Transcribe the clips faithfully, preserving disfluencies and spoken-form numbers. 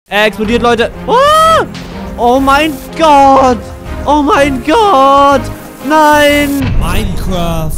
Er explodiert, Leute. Oh, oh mein Gott. Oh mein Gott. Nein. Minecraft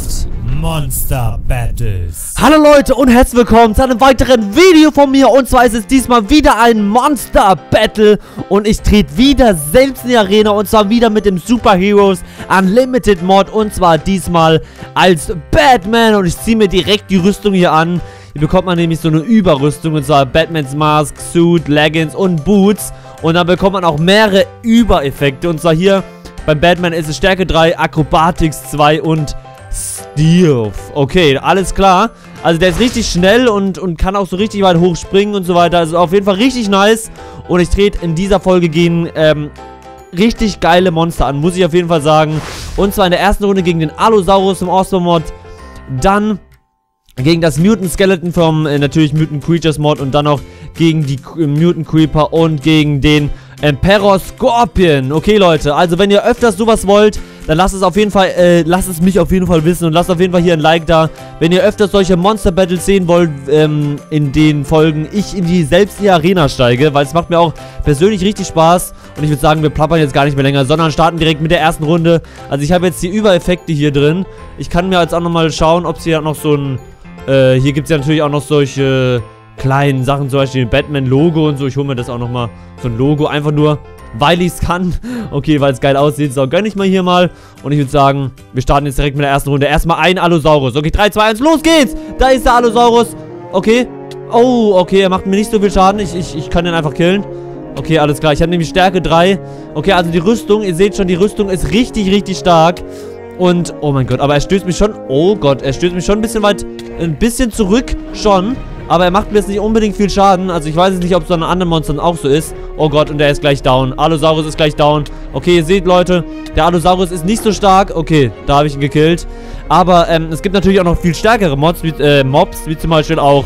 Monster Battles. Hallo Leute und herzlich willkommen zu einem weiteren Video von mir. Und zwar ist es diesmal wieder ein Monster Battle. Und ich trete wieder selbst in die Arena. Und zwar wieder mit dem Super Heroes Unlimited Mod. Und zwar diesmal als Batman. Und ich ziehe mir direkt die Rüstung hier an. Hier bekommt man nämlich so eine Überrüstung. Und zwar Batmans Mask, Suit, Leggings und Boots. Und dann bekommt man auch mehrere Übereffekte. Und zwar hier beim Batman ist es Stärke drei, Acrobatics zwei und Stealth. Okay, alles klar. Also der ist richtig schnell und, und kann auch so richtig weit hoch springen und so weiter. Also auf jeden Fall richtig nice. Und ich trete in dieser Folge gegen ähm, richtig geile Monster an, muss ich auf jeden Fall sagen. Und zwar in der ersten Runde gegen den Allosaurus im Awesome Mod. Dann gegen das Mutant Skeleton vom äh, natürlich Mutant Creatures Mod. Und dann auch gegen die äh, Mutant Creeper und gegen den Emperor Scorpion. Okay, Leute, also wenn ihr öfters sowas wollt, dann lasst es auf jeden Fall, äh, lasst es mich auf jeden Fall wissen und lasst auf jeden Fall hier ein Like da. Wenn ihr öfters solche Monster Battles sehen wollt, ähm, in den Folgen ich in die, selbst in die Arena steige, weil es macht mir auch persönlich richtig Spaß. Und ich würde sagen, wir plappern jetzt gar nicht mehr länger, sondern starten direkt mit der ersten Runde. Also ich habe jetzt die Übereffekte hier drin. Ich kann mir jetzt auch nochmal schauen, ob es hier noch so ein, äh, hier gibt es ja natürlich auch noch solche kleinen Sachen, zum Beispiel ein Batman-Logo und so. Ich hole mir das auch nochmal, so ein Logo, einfach nur, weil ich es kann. Okay, weil es geil aussieht. So, gönne ich mal hier mal. Und ich würde sagen, wir starten jetzt direkt mit der ersten Runde. Erstmal ein Allosaurus. Okay, drei, zwei, eins, los geht's! Da ist der Allosaurus. Okay. Oh, okay, er macht mir nicht so viel Schaden. Ich, ich, ich kann den einfach killen. Okay, alles klar. Ich habe nämlich Stärke drei. Okay, also die Rüstung, ihr seht schon, die Rüstung ist richtig, richtig stark. Und, oh mein Gott, aber er stößt mich schon, oh Gott, er stößt mich schon ein bisschen weit, ein bisschen zurück schon. Aber er macht mir jetzt nicht unbedingt viel Schaden. Also ich weiß jetzt nicht, ob es an anderen Monstern auch so ist. Oh Gott, und der ist gleich down. Allosaurus ist gleich down. Okay, ihr seht, Leute, der Allosaurus ist nicht so stark. Okay, da habe ich ihn gekillt. Aber ähm, es gibt natürlich auch noch viel stärkere Mods, wie, äh, Mobs, wie zum Beispiel auch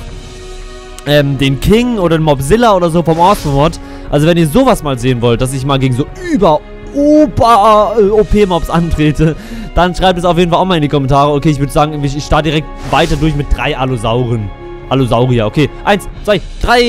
ähm, den King oder den Mobzilla oder so vom Awesome Mod. Also wenn ihr sowas mal sehen wollt, dass ich mal gegen so über O P-Mobs antrete, dann schreibt es auf jeden Fall auch mal in die Kommentare. Okay, ich würde sagen, ich starte direkt weiter durch mit drei Allosauren. Allosaurier, okay. Eins, zwei,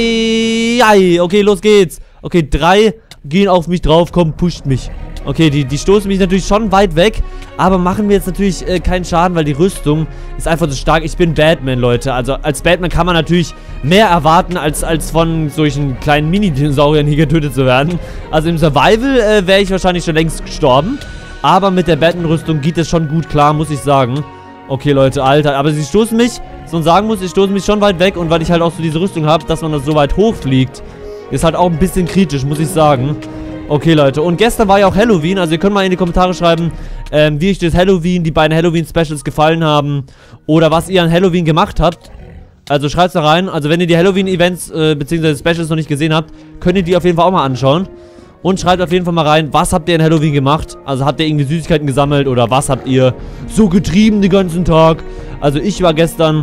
drei. Okay, los geht's. Okay, drei gehen auf mich drauf. Komm, pusht mich. Okay, die, die stoßen mich natürlich schon weit weg. Aber machen mir jetzt natürlich äh, keinen Schaden, weil die Rüstung ist einfach so stark. Ich bin Batman, Leute. Also als Batman kann man natürlich mehr erwarten, als, als von solchen kleinen Mini-Dinosauriern hier getötet zu werden. Also im Survival äh, wäre ich wahrscheinlich schon längst gestorben. Aber mit der Batman-Rüstung geht es schon gut klar, muss ich sagen. Okay, Leute, Alter. Aber sie stoßen mich, so sagen muss, sie stoßen mich schon weit weg. Und weil ich halt auch so diese Rüstung habe, dass man das so weit hochfliegt, ist halt auch ein bisschen kritisch, muss ich sagen. Okay, Leute. Und gestern war ja auch Halloween. Also ihr könnt mal in die Kommentare schreiben, ähm, wie euch das Halloween, die beiden Halloween-Specials gefallen haben. Oder was ihr an Halloween gemacht habt. Also schreibt es da rein. Also wenn ihr die Halloween-Events äh, bzw. Specials noch nicht gesehen habt, könnt ihr die auf jeden Fall auch mal anschauen. Und schreibt auf jeden Fall mal rein, was habt ihr in Halloween gemacht? Also habt ihr irgendwie Süßigkeiten gesammelt oder was habt ihr so getrieben den ganzen Tag? Also ich war gestern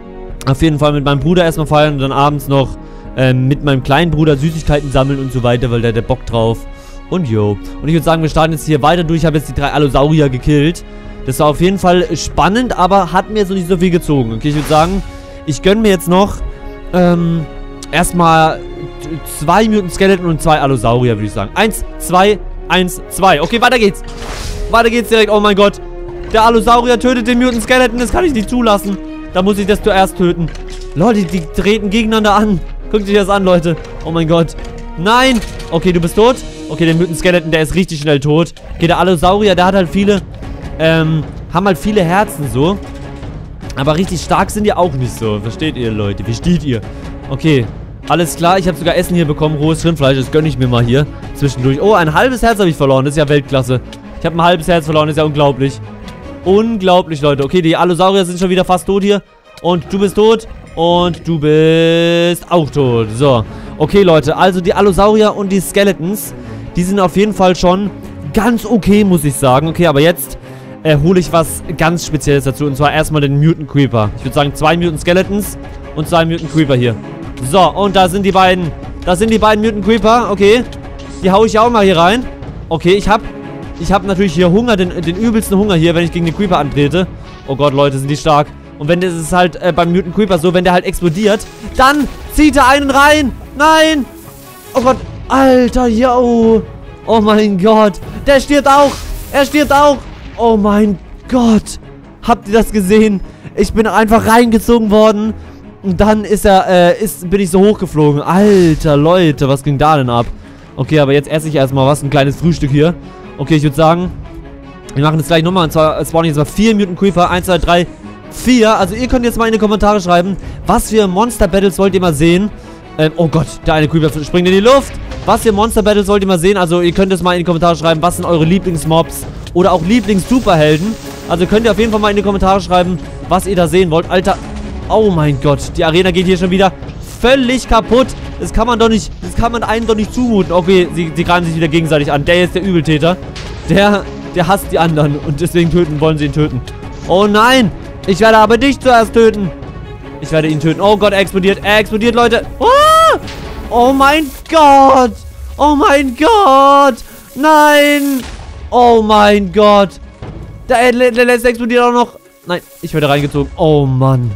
auf jeden Fall mit meinem Bruder erstmal feiern und dann abends noch ähm, mit meinem kleinen Bruder Süßigkeiten sammeln und so weiter, weil der hat Bock drauf. Und jo. Und ich würde sagen, wir starten jetzt hier weiter durch. Ich habe jetzt die drei Allosaurier gekillt. Das war auf jeden Fall spannend, aber hat mir so nicht so viel gezogen. Okay, ich würde sagen, ich gönne mir jetzt noch ähm, erstmal zwei Mutant Skeleton und zwei Allosaurier, würde ich sagen. Eins, zwei, eins, zwei. Okay, weiter geht's. Weiter geht's direkt. Oh mein Gott. Der Allosaurier tötet den Mutant Skeleton. Das kann ich nicht zulassen. Da muss ich das zuerst töten. Leute, die, die treten gegeneinander an. Guckt euch das an, Leute. Oh mein Gott. Nein. Okay, du bist tot. Okay, der Mutant Skeleton, der ist richtig schnell tot. Okay, der Allosaurier, der hat halt viele, ähm, haben halt viele Herzen so. Aber richtig stark sind die auch nicht so. Versteht ihr, Leute? Versteht ihr? Okay. Alles klar, ich habe sogar Essen hier bekommen, rohes Rindfleisch, das gönne ich mir mal hier zwischendurch. Oh, ein halbes Herz habe ich verloren, das ist ja Weltklasse. Ich habe ein halbes Herz verloren, das ist ja unglaublich. Unglaublich, Leute. Okay, die Allosaurier sind schon wieder fast tot hier. Und du bist tot. Und du bist auch tot. So, okay, Leute, also die Allosaurier und die Skeletons, die sind auf jeden Fall schon ganz okay, muss ich sagen. Okay, aber jetzt äh, hole ich was ganz Spezielles dazu, und zwar erstmal den Mutant Creeper. Ich würde sagen, zwei Mutant Skeletons und zwei Mutant Creeper hier. So, und da sind die beiden. Da sind die beiden Mutant Creeper. Okay. Die hau ich auch mal hier rein. Okay, ich hab... Ich hab natürlich hier Hunger, den, den übelsten Hunger hier, wenn ich gegen den Creeper antrete. Oh Gott, Leute, sind die stark. Und wenn das ist halt äh, beim Mutant Creeper so, wenn der halt explodiert, dann zieht er einen rein. Nein. Oh Gott. Alter, yo. Oh mein Gott. Der stirbt auch. Er stirbt auch. Oh mein Gott. Habt ihr das gesehen? Ich bin einfach reingezogen worden. Und dann ist er, äh, ist, bin ich so hochgeflogen. Alter, Leute, was ging da denn ab? Okay, aber jetzt esse ich erstmal was. Ein kleines Frühstück hier. Okay, ich würde sagen, wir machen das gleich nochmal. Und zwar spawnen jetzt mal vier Mutant Creeper. eins, zwei, drei, vier. Also ihr könnt jetzt mal in die Kommentare schreiben, was für Monster Battles wollt ihr mal sehen. Ähm, oh Gott, der eine Creeper springt in die Luft. Was für Monster Battles wollt ihr mal sehen? Also ihr könnt es mal in die Kommentare schreiben, was sind eure Lieblingsmobs oder auch Lieblings-Superhelden. Also könnt ihr auf jeden Fall mal in die Kommentare schreiben, was ihr da sehen wollt. Alter, oh mein Gott, die Arena geht hier schon wieder völlig kaputt. Das kann man doch nicht, das kann man einem doch nicht zumuten. Okay, sie, sie greifen sich wieder gegenseitig an. Der ist der Übeltäter. Der, der hasst die anderen und deswegen töten, wollen sie ihn töten. Oh nein, ich werde aber dich zuerst töten. Ich werde ihn töten. Oh Gott, er explodiert, er explodiert, Leute. Oh! Oh mein Gott! Oh mein Gott! Nein! Oh mein Gott! Der, der, der letzte explodiert auch noch. Nein, ich werde reingezogen. Oh Mann.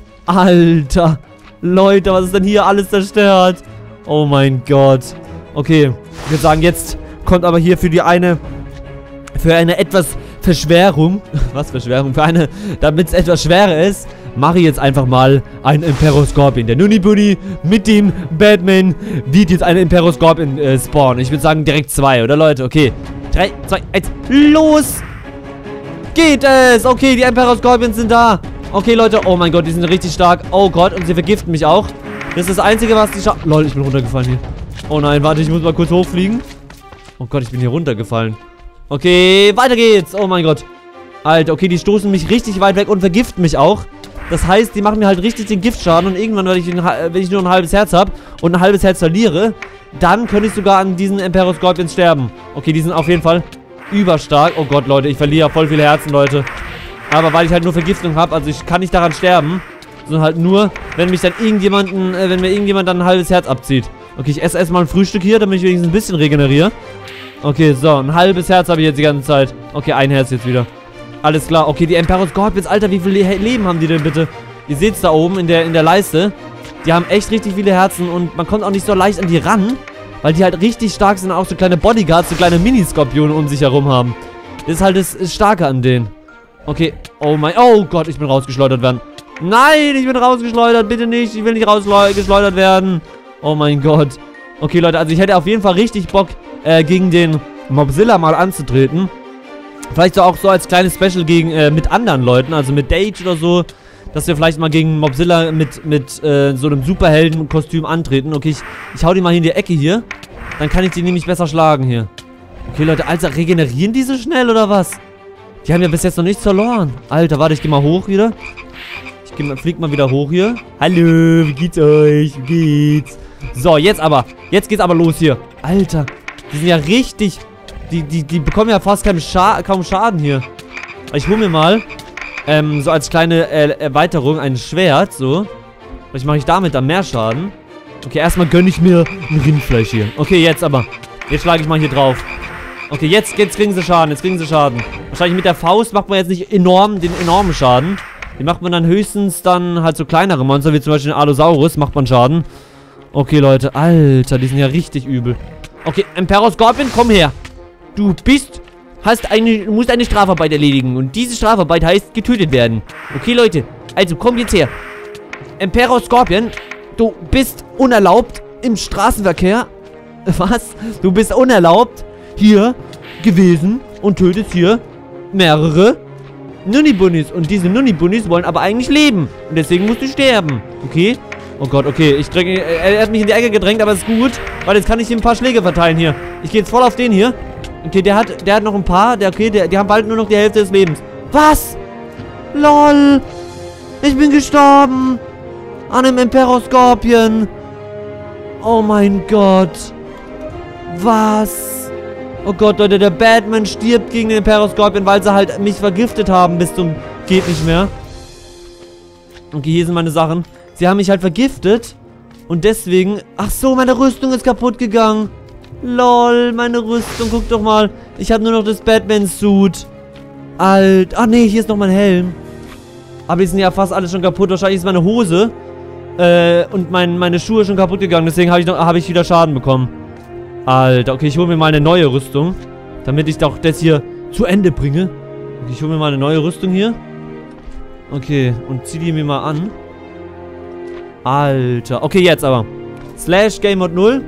Alter. Leute, was ist denn hier alles zerstört? Oh mein Gott. Okay, ich würde sagen, jetzt kommt aber hier für die eine... Für eine etwas Verschwerung... Was Verschwerung? Für eine... Damit es etwas schwerer ist... Mache ich jetzt einfach mal einen Imperoscorpion. Der Nunibuni mit dem Batman wird jetzt einen Imperoscorpion äh, spawnen. Ich würde sagen direkt zwei, oder Leute? Okay. drei, zwei, eins, los! Geht es! Okay, die Imperoscorpions sind da. Okay, Leute. Oh mein Gott, die sind richtig stark. Oh Gott, und sie vergiften mich auch. Das ist das Einzige, was die schaffen. Lol, ich bin runtergefallen hier. Oh nein, warte, ich muss mal kurz hochfliegen. Oh Gott, ich bin hier runtergefallen. Okay, weiter geht's. Oh mein Gott. Alter, okay, die stoßen mich richtig weit weg und vergiften mich auch. Das heißt, die machen mir halt richtig den Giftschaden und irgendwann, wenn ich, wenn ich nur ein halbes Herz habe und ein halbes Herz verliere, dann könnte ich sogar an diesen Imperoscorpions sterben. Okay, die sind auf jeden Fall überstark. Oh Gott, Leute, ich verliere voll viele Herzen, Leute. Aber weil ich halt nur Vergiftung habe, also ich kann nicht daran sterben, sondern halt nur, wenn mich dann irgendjemanden, äh, wenn mir irgendjemand dann ein halbes Herz abzieht. Okay, ich esse erstmal ein Frühstück hier, damit ich wenigstens ein bisschen regeneriere. Okay, so, ein halbes Herz habe ich jetzt die ganze Zeit. Okay, ein Herz jetzt wieder. Alles klar. Okay, die Imperoscorpions, Alter, wie viele Le Leben haben die denn bitte? Ihr seht es da oben in der, in der Leiste. Die haben echt richtig viele Herzen und man kommt auch nicht so leicht an die ran, weil die halt richtig stark sind und auch so kleine Bodyguards, so kleine Miniskorpione um sich herum haben. Das ist halt das, das Starke an denen. Okay, oh mein, oh Gott, ich bin rausgeschleudert werden. Nein, ich bin rausgeschleudert, bitte nicht, ich will nicht rausgeschleudert werden. Oh mein Gott. Okay, Leute, also ich hätte auf jeden Fall richtig Bock, äh, gegen den Mobzilla mal anzutreten. Vielleicht so auch so als kleines Special gegen, äh, mit anderen Leuten, also mit Dage oder so, dass wir vielleicht mal gegen Mobzilla mit, mit äh, so einem Superheldenkostüm antreten. Okay, ich, ich hau die mal hier in die Ecke hier. Dann kann ich die nämlich besser schlagen hier. Okay, Leute, Alter, regenerieren die so schnell oder was? Die haben ja bis jetzt noch nichts verloren. Alter, warte, ich geh mal hoch wieder. Ich geh mal, flieg mal wieder hoch hier. Hallo, wie geht's euch? Wie geht's? So, jetzt aber. Jetzt geht's aber los hier. Alter, die sind ja richtig... Die, die, die bekommen ja fast keinen Scha kaum Schaden hier. Ich hole mir mal, ähm, so als kleine äh, Erweiterung ein Schwert, so. Vielleicht mache ich damit dann mehr Schaden. Okay, erstmal gönne ich mir ein Rindfleisch hier. Okay, jetzt aber. Jetzt schlage ich mal hier drauf. Okay, jetzt, jetzt kriegen sie Schaden, jetzt kriegen sie Schaden. Wahrscheinlich mit der Faust macht man jetzt nicht enorm, den enormen Schaden. Den macht man dann höchstens dann halt so kleinere Monster, wie zum Beispiel den Allosaurus, macht man Schaden. Okay, Leute, Alter, die sind ja richtig übel. Okay, Imperoscorpion, komm her. Du bist, hast eine, du musst eine Strafarbeit erledigen. Und diese Strafarbeit heißt, getötet werden. Okay, Leute, also komm jetzt her. Imperoscorpion, du bist unerlaubt im Straßenverkehr. Was? Du bist unerlaubt hier gewesen und tötest hier mehrere Nunnibunis. Und diese Nunnibunis wollen aber eigentlich leben. Und deswegen musst du sterben. Okay? Oh Gott, okay. Ich drücke, er hat mich in die Ecke gedrängt, aber ist gut. Weil jetzt kann ich ihm ein paar Schläge verteilen hier. Ich gehe jetzt voll auf den hier. Okay, der hat, der hat noch ein paar. Der, okay, der, die haben bald nur noch die Hälfte des Lebens. Was? Lol. Ich bin gestorben. An einem Imperoscorpion. Oh mein Gott. Was? Oh Gott, Leute, der Batman stirbt gegen den Imperoscorpion, weil sie halt mich vergiftet haben bis zum geht nicht mehr. Okay, hier sind meine Sachen. Sie haben mich halt vergiftet. Und deswegen... Ach so, meine Rüstung ist kaputt gegangen. Lol, meine Rüstung. Guck doch mal. Ich habe nur noch das Batman-Suit. Alt. Ach nee, hier ist noch mein Helm. Aber die sind ja fast alle schon kaputt. Wahrscheinlich ist meine Hose Äh, und mein, meine Schuhe schon kaputt gegangen. Deswegen habe ich, hab ich wieder Schaden bekommen. Alter, okay, ich hole mir mal eine neue Rüstung. Damit ich doch das hier zu Ende bringe. Okay, ich hole mir mal eine neue Rüstung hier. Okay, und zieh die mir mal an. Alter, okay, jetzt aber. Slash Game Mode null.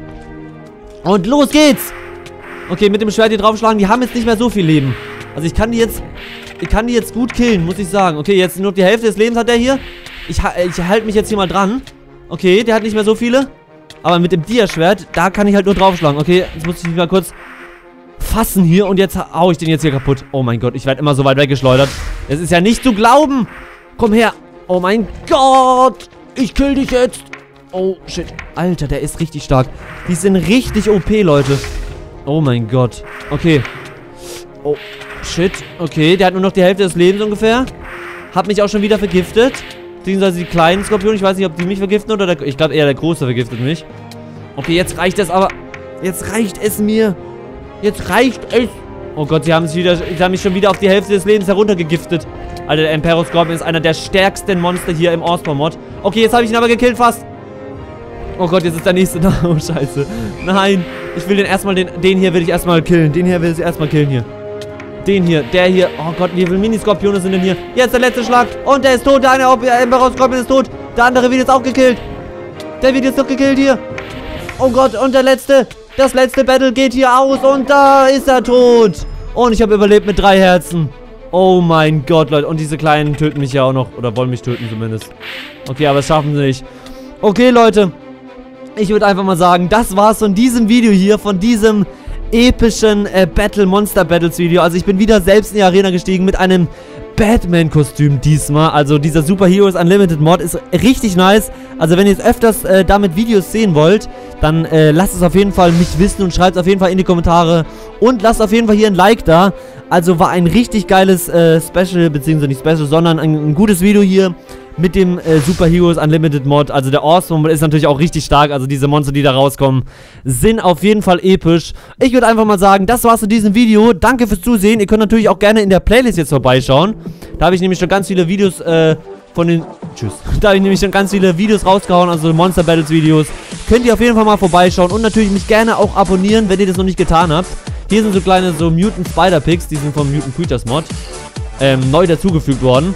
Und los geht's! Okay, mit dem Schwert hier draufschlagen. Die haben jetzt nicht mehr so viel Leben. Also ich kann die jetzt... Ich kann die jetzt gut killen, muss ich sagen. Okay, jetzt nur die Hälfte des Lebens hat der hier. Ich, ich halte mich jetzt hier mal dran. Okay, der hat nicht mehr so viele. Aber mit dem Dia-Schwert, da kann ich halt nur draufschlagen. Okay, jetzt muss ich mich mal kurz fassen hier. Und jetzt hau ich den jetzt hier kaputt. Oh mein Gott, ich werde immer so weit weggeschleudert. Es ist ja nicht zu glauben. Komm her. Oh mein Gott. Ich kill dich jetzt. Oh, shit. Alter, der ist richtig stark. Die sind richtig O P, Leute. Oh mein Gott. Okay. Oh, shit. Okay, der hat nur noch die Hälfte des Lebens ungefähr. Hat mich auch schon wieder vergiftet. Beziehungsweise die kleinen Skorpione. Ich weiß nicht, ob die mich vergiften oder der... Ich glaube eher der große vergiftet mich. Okay, jetzt reicht es aber... Jetzt reicht es mir. Jetzt reicht es. Oh Gott, sie haben, sich wieder, sie haben mich schon wieder auf die Hälfte des Lebens heruntergegiftet. Alter, der Emperor Scorpion ist einer der stärksten Monster hier im Osprey-Mod. Okay, jetzt habe ich ihn aber gekillt fast. Oh Gott, jetzt ist der nächste da. Oh, scheiße. Nein. Ich will den erstmal, den, den hier will ich erstmal killen. Den hier will ich erstmal killen hier. Den hier, der hier. Oh Gott, wie viele Mini-Skorpione sind denn hier? Jetzt der letzte Schlag. Und der ist tot. Der eine Emperor Scorpion ist tot. Der andere wird jetzt auch gekillt. Der wird jetzt doch gekillt hier. Oh Gott, und der letzte. Das letzte Battle geht hier aus. Und da ist er tot. Und ich habe überlebt mit drei Herzen. Oh mein Gott, Leute. Und diese Kleinen töten mich ja auch noch. Oder wollen mich töten zumindest. Okay, aber das schaffen sie nicht. Okay, Leute. Ich würde einfach mal sagen, das war's von diesem Video hier. Von diesem epischen äh, Battle Monster Battles Video. Also ich bin wieder selbst in die Arena gestiegen mit einem Batman-Kostüm diesmal. Also dieser Super Heroes Unlimited Mod ist richtig nice. Also wenn ihr jetzt öfters äh, damit Videos sehen wollt, dann äh, lasst es auf jeden Fall mich wissen und schreibt es auf jeden Fall in die Kommentare. Und lasst auf jeden Fall hier ein Like da. Also war ein richtig geiles äh, Special, beziehungsweise nicht Special, sondern ein, ein gutes Video hier mit dem äh, Super Heroes Unlimited Mod. Also der Awesome Mod ist natürlich auch richtig stark. Also diese Monster, die da rauskommen, sind auf jeden Fall episch. Ich würde einfach mal sagen, das war's zu diesem Video. Danke fürs Zusehen. Ihr könnt natürlich auch gerne in der Playlist jetzt vorbeischauen. Da habe ich nämlich schon ganz viele Videos äh, von den... Tschüss. Da habe ich nämlich schon ganz viele Videos rausgehauen, also Monster Battles Videos. Könnt ihr auf jeden Fall mal vorbeischauen und natürlich mich gerne auch abonnieren, wenn ihr das noch nicht getan habt. Hier sind so kleine so Mutant Spider Pigs, die sind vom Mutant Creatures Mod ähm, neu dazugefügt worden.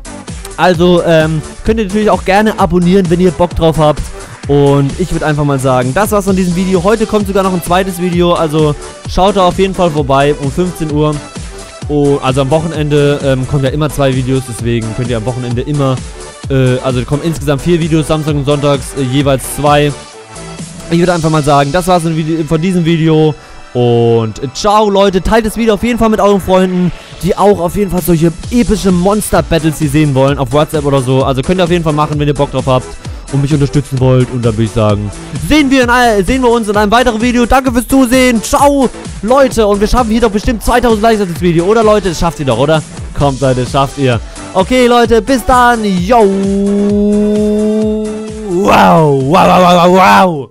Also ähm, könnt ihr natürlich auch gerne abonnieren, wenn ihr Bock drauf habt. Und ich würde einfach mal sagen, das war's von diesem Video. Heute kommt sogar noch ein zweites Video, also schaut da auf jeden Fall vorbei um fünfzehn Uhr. Oh, also am Wochenende ähm, kommen ja immer zwei Videos, deswegen könnt ihr am Wochenende immer, äh, also kommen insgesamt vier Videos, Samstag und Sonntags äh, jeweils zwei. Ich würde einfach mal sagen, das war's von diesem Video. Und ciao, Leute. Teilt das Video auf jeden Fall mit euren Freunden, die auch auf jeden Fall solche epische Monster-Battles hier sehen wollen, auf WhatsApp oder so. Also könnt ihr auf jeden Fall machen, wenn ihr Bock drauf habt und mich unterstützen wollt. Und dann würde ich sagen, sehen wir, in ein, sehen wir uns in einem weiteren Video. Danke fürs Zusehen. Ciao, Leute. Und wir schaffen hier doch bestimmt zweitausend Likes auf das Video. Oder, Leute? Das schafft ihr doch, oder? Kommt, Leute, das schafft ihr. Okay, Leute. Bis dann. Yo. Wow. Wow, wow, wow, wow, wow.